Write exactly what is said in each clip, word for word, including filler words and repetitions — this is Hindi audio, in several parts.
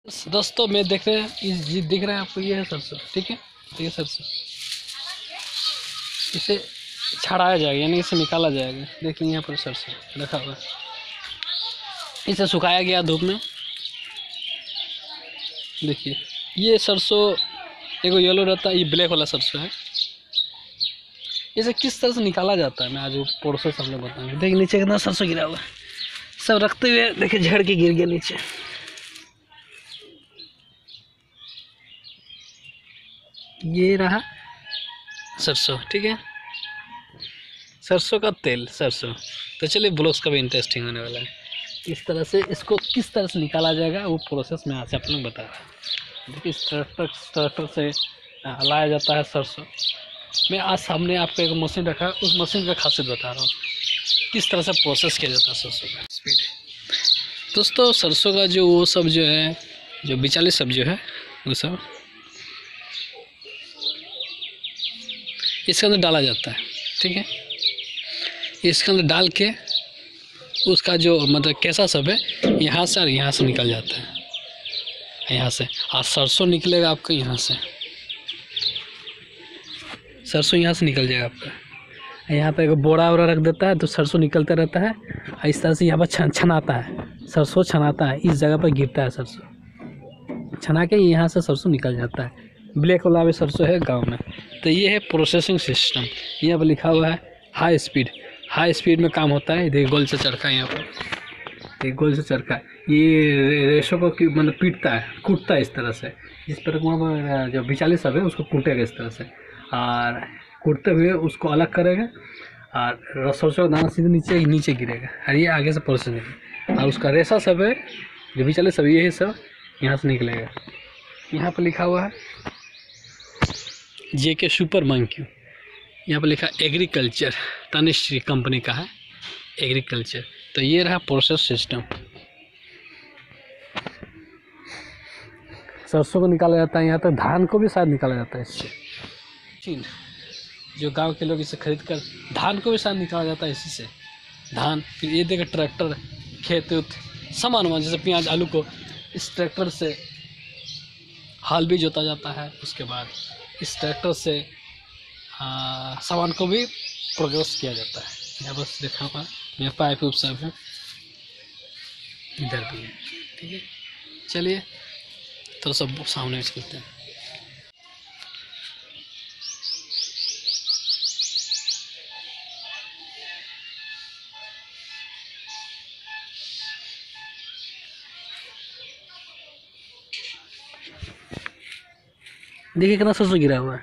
दोस्तों मैं देख रहे हैं इस ये दिख रहा है आपको, ये है सरसों। ठीक है, ये सरसों, इसे छड़ाया जाएगा यानी इसे निकाला जाएगा। देखिए यहाँ पर सरसों रखा हुआ है, इसे सुखाया गया धूप में। देखिए ये सरसों एक येलो रहता है, ये ब्लैक वाला सरसों है। इसे किस तरह से निकाला जाता है मैं आज वो प्रोसेस हम लोग बताएंगे। देखिए नीचे कितना सरसों गिरा हुआ है, सब रखते हुए देखिए झड़ के गिर गया नीचे। ये रहा सरसों। ठीक है, सरसों का तेल सरसों। तो चलिए ब्लॉग्स का भी इंटरेस्टिंग होने वाला है। इस तरह से इसको किस तरह से निकाला जाएगा वो प्रोसेस मैं आज आप लोग बता रहा हूँ। देखिए इस ट्रैक्टर ट्रैक्टर से लाया जाता है सरसों। मैं आज सामने आपको एक मशीन रखा है, उस मशीन का खासियत बता रहा हूँ किस तरह से प्रोसेस किया जाता है सरसों का। स्पीड दोस्तों, सरसों का जो वो सब जो है, जो बिचाली सब जो है वो सब इसके अंदर डाला जाता है। ठीक है, इसके अंदर डाल के उसका जो मतलब कैसा सब है यहाँ से और यहाँ से निकल जाता है, यहाँ से। और सरसों निकलेगा आपका यहाँ से, सरसों यहाँ से निकल जाएगा आपका। यहाँ पे एक बोरा वोरा रख देता है तो सरसों निकलता रहता है। इस तरह से यहाँ पर छन छनाता है, सरसों छनाता है, इस जगह पर गिरता है सरसों, छना के यहाँ से सरसों निकल जाता है। ब्लैक वाला भी सरसों है गांव में। तो ये है प्रोसेसिंग सिस्टम। यहाँ पर लिखा हुआ है हाई स्पीड, हाई स्पीड में काम होता है। देखिए गोल से चरखा, यहाँ पर एक गोल से चरखा, ये रेशों को मतलब पीटता है, कूटता है इस तरह से। जिस पर जो बिचाली सब है उसको कूटेगा इस तरह से, और कूटते हुए उसको अलग करेगा और सरसों का दाना सीधे नीचे नीचे गिरेगा और ये आगे से प्रोसेस निकलेगा। और उसका रेशा सब है जो बिचाली सब, ये सब यहाँ से निकलेगा। यहाँ पर लिखा हुआ है जे के सुपर मंक्यू। यहाँ पर लिखा एग्रीकल्चर, तनिश्री कंपनी का है एग्रीकल्चर। तो ये रहा प्रोसेस सिस्टम। सरसों को निकाला जाता है, यहाँ तक धान को भी शायद निकाला जाता है इससे। चीन जो गांव के लोग इसे खरीद कर धान को भी शायद निकाला जाता है इसी से, धान। फिर ये देखिए ट्रैक्टर, खेत उत सामान वामान जैसे प्याज आलू को इस ट्रैक्टर से हाल भी जोता जाता है। उसके बाद इस ट्रैक्टर से हाँ सामान को भी प्रोग्रेस किया जाता है। यहाँ बस देखा हुआ मेरा पाइप उप सब है, इधर भी है। ठीक है, चलिए तो सब सामने चलते हैं। देखिए कितना सरसों गिरा हुआ है।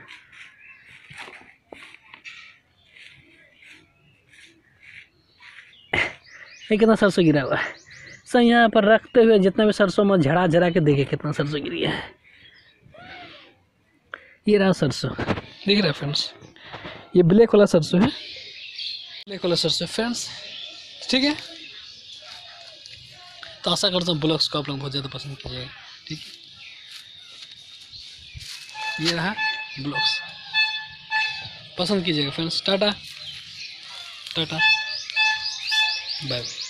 ये कितना सरसों गिरा हुआ है। सर यहाँ पर रखते हुए जितना भी सरसों में झड़ा झड़ा के देखिए कितना सरसों गिरी है। ये रहा सरसों, दिख रहा है फ्रेंड्स। ये ब्लैक वाला सरसों है, ब्लैक वाला सरसों फ्रेंड्स। ठीक है, तो आशा करता हूँ ब्लॉग्स को आप लोग बहुत ज़्यादा पसंद कीजिएगा। ठीक है, ये रहा ब्लॉग्स, पसंद कीजिएगा friends. Tata tata, bye bye.